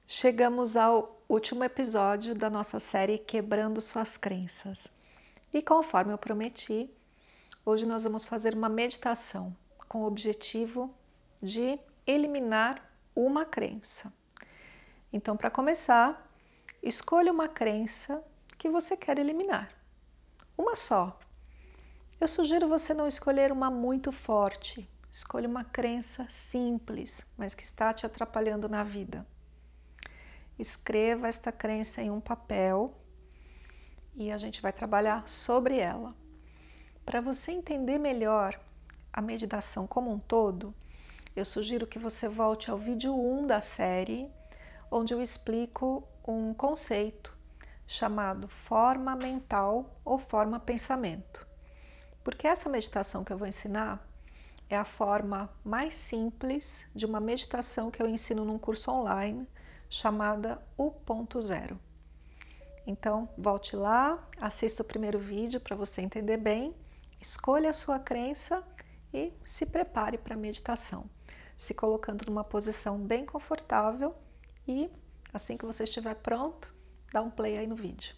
Chegamos ao último episódio da nossa série Quebrando Suas Crenças. E conforme eu prometi, hoje nós vamos fazer uma meditação com o objetivo de eliminar uma crença. Então, para começar, escolha uma crença que você quer eliminar. Uma só. Eu sugiro você não escolher uma muito forte. Escolha uma crença simples, mas que está te atrapalhando na vida. Escreva esta crença em um papel e a gente vai trabalhar sobre ela. Para você entender melhor a meditação como um todo, eu sugiro que você volte ao vídeo 1 da série, onde eu explico um conceito chamado forma mental ou forma pensamento. Porque essa meditação que eu vou ensinar é a forma mais simples de uma meditação que eu ensino num curso online chamada O Ponto Zero. Então, volte lá, assista o primeiro vídeo para você entender bem, escolha a sua crença e se prepare para a meditação, se colocando numa posição bem confortável e assim que você estiver pronto, dá um play aí no vídeo.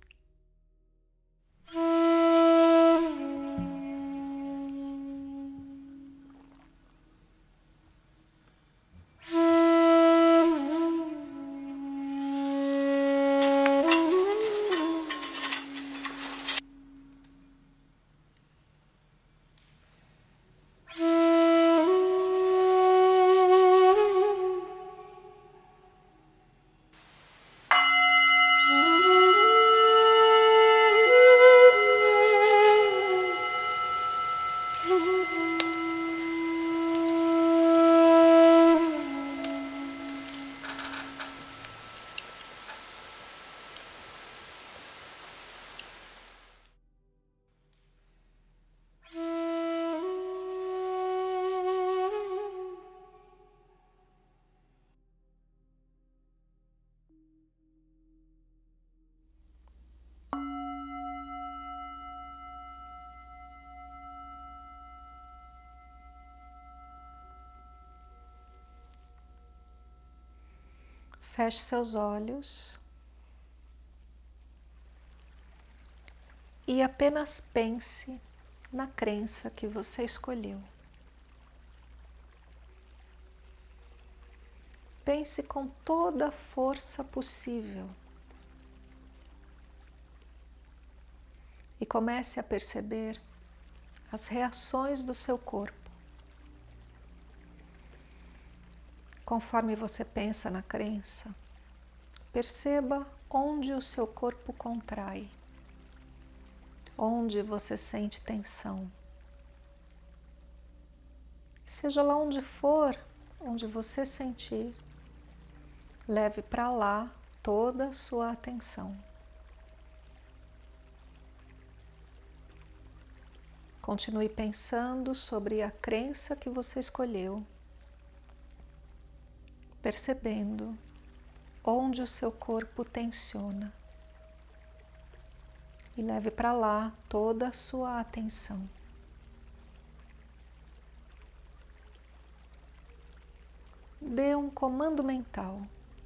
Feche seus olhos e apenas pense na crença que você escolheu. Pense com toda a força possível e comece a perceber as reações do seu corpo. Conforme você pensa na crença, perceba onde o seu corpo contrai, onde você sente tensão. Seja lá onde for, onde você sentir, leve para lá toda a sua atenção. Continue pensando sobre a crença que você escolheu, percebendo onde o seu corpo tensiona e leve para lá toda a sua atenção. Dê um comando mental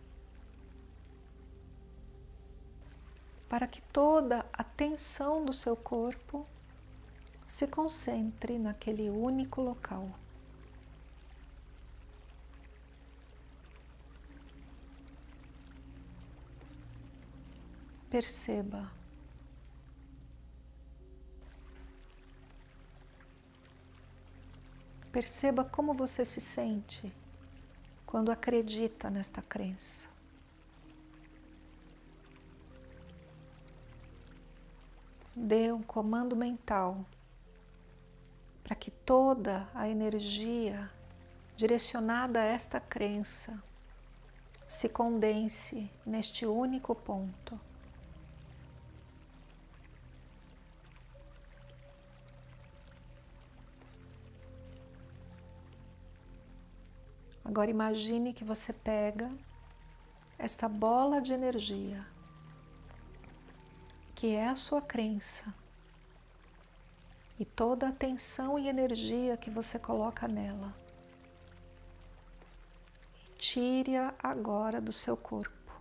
para que toda a tensão do seu corpo se concentre naquele único local. Perceba. Perceba como você se sente quando acredita nesta crença. Dê um comando mental para que toda a energia direcionada a esta crença se condense neste único ponto. Agora imagine que você pega esta bola de energia, que é a sua crença, e toda a atenção e energia que você coloca nela. tire-a agora do seu corpo,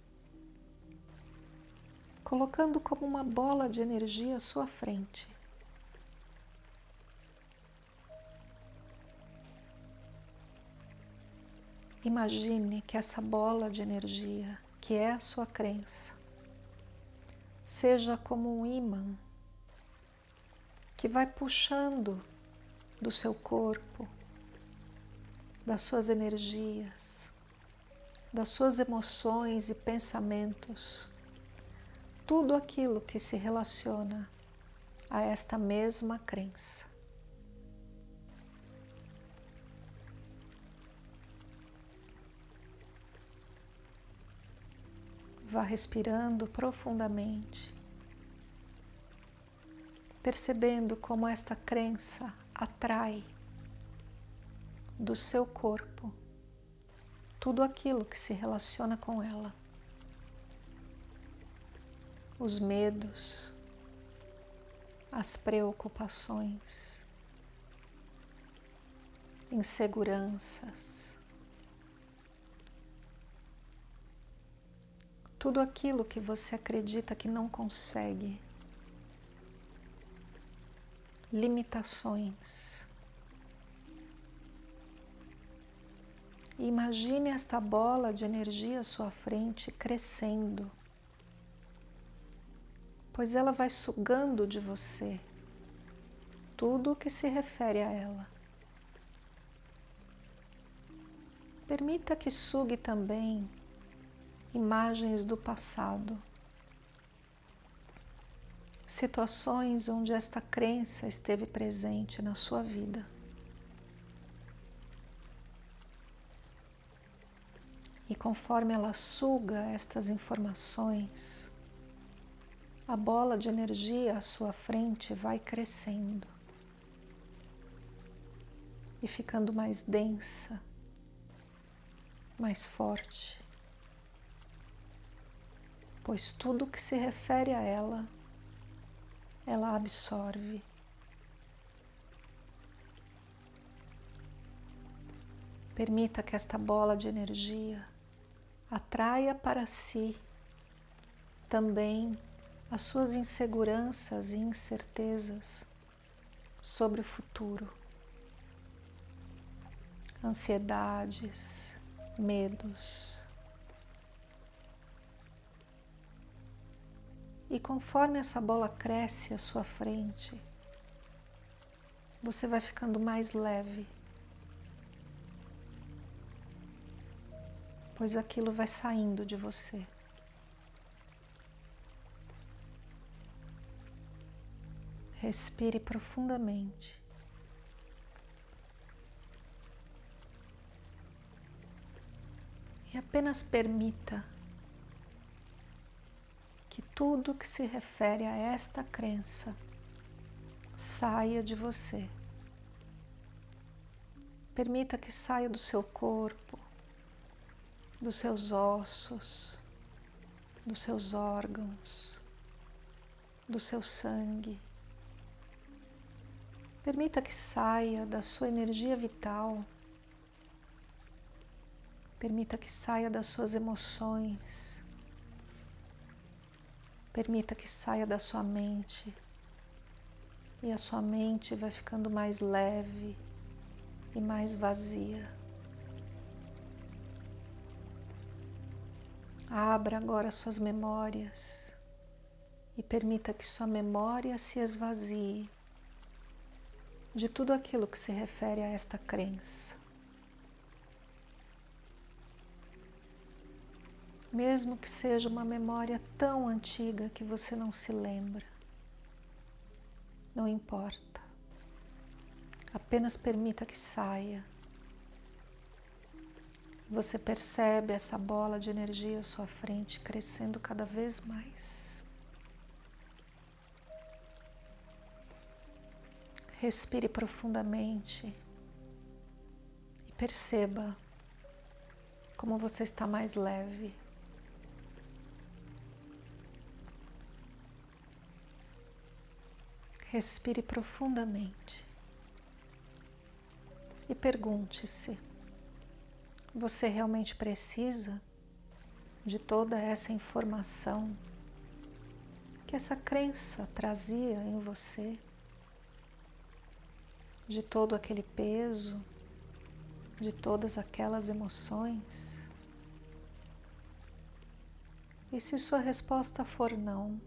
colocando como uma bola de energia à sua frente. Imagine que essa bola de energia, que é a sua crença, seja como um ímã que vai puxando do seu corpo, das suas energias, das suas emoções e pensamentos, tudo aquilo que se relaciona a esta mesma crença. Vá respirando profundamente, percebendo como esta crença atrai do seu corpo tudo aquilo que se relaciona com ela. Os medos, as preocupações, inseguranças, tudo aquilo que você acredita que não consegue, limitações. E imagine esta bola de energia à sua frente crescendo, pois ela vai sugando de você tudo o que se refere a ela. Permita que sugue também imagens do passado, situações onde esta crença esteve presente na sua vida. E conforme ela suga estas informações, a bola de energia à sua frente vai crescendo e ficando mais densa, mais forte, pois tudo que se refere a ela, ela absorve. Permita que esta bola de energia atraia para si também as suas inseguranças e incertezas sobre o futuro, ansiedades, medos. E conforme essa bola cresce à sua frente, você vai ficando mais leve, pois aquilo vai saindo de você. Respire profundamente. E apenas permita que tudo que se refere a esta crença saia de você. Permita que saia do seu corpo, dos seus ossos, dos seus órgãos, do seu sangue. Permita que saia da sua energia vital. Permita que saia das suas emoções. Permita que saia da sua mente. E a sua mente vai ficando mais leve e mais vazia. Abra agora suas memórias e permita que sua memória se esvazie de tudo aquilo que se refere a esta crença. Mesmo que seja uma memória tão antiga que você não se lembra, não importa. Apenas permita que saia. Você percebe essa bola de energia à sua frente crescendo cada vez mais. Respire profundamente e perceba como você está mais leve. Respire profundamente e pergunte-se: Você realmente precisa de toda essa informação que essa crença trazia em você, de todo aquele peso, de todas aquelas emoções? E se sua resposta for não,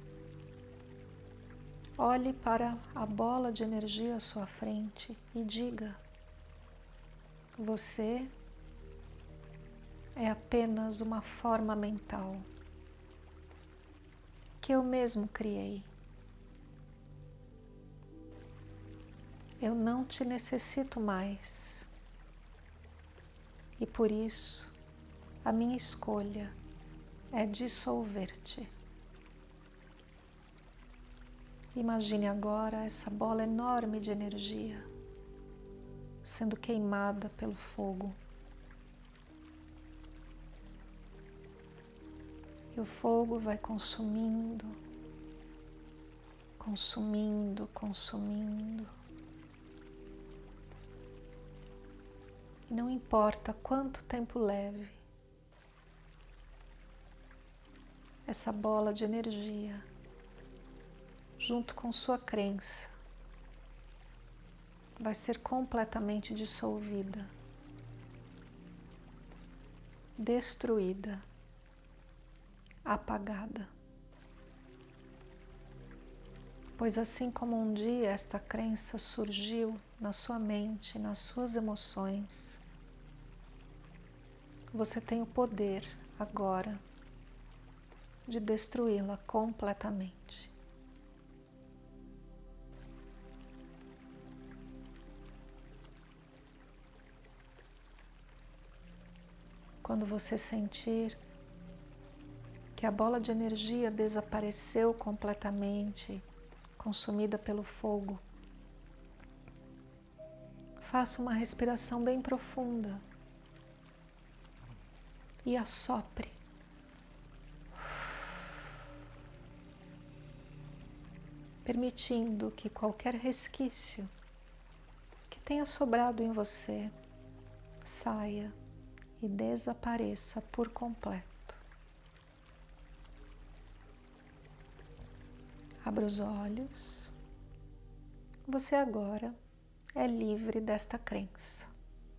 olhe para a bola de energia à sua frente e diga: você é apenas uma forma mental que eu mesmo criei. Eu não te necessito mais. E por isso, a minha escolha é dissolver-te. Imagine agora essa bola enorme de energia sendo queimada pelo fogo. E o fogo vai consumindo, consumindo, consumindo. E não importa quanto tempo leve, essa bola de energia, junto com sua crença, vai ser completamente dissolvida, destruída, apagada. Pois assim como um dia esta crença surgiu na sua mente, nas suas emoções, você tem o poder agora de destruí-la completamente. Quando você sentir que a bola de energia desapareceu completamente, consumida pelo fogo, faça uma respiração bem profunda e assopre. Permitindo que qualquer resquício que tenha sobrado em você saia e desapareça por completo. Abra os olhos. Você agora é livre desta crença.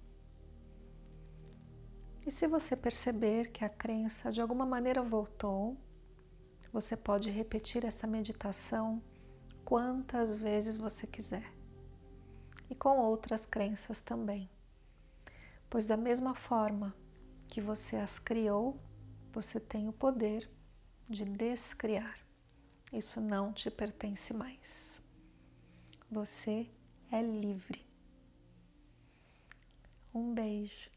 E se você perceber que a crença de alguma maneira voltou, você pode repetir essa meditação quantas vezes você quiser. E com outras crenças também. Pois da mesma forma que você as criou, você tem o poder de descriar. Isso não te pertence mais. Você é livre. Um beijo.